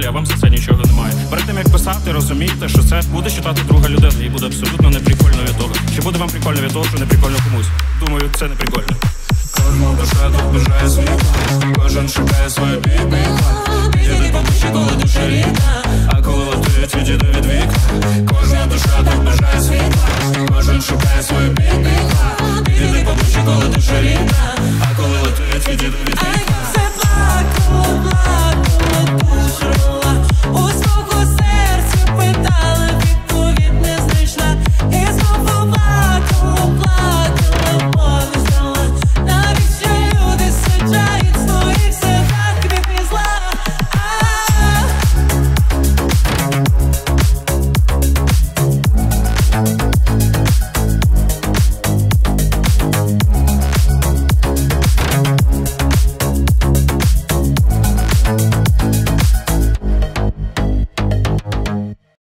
а вам за це нічого немає. Перед тим як писати, розумійте, що це буде читати друга людина і буде абсолютно неприкольно від того. Чи буде вам прикольно від того, що не прикольно комусь? Думаю, це не прикольно. Кожна душа тут бажає свій план, кожен шукає свою бібі.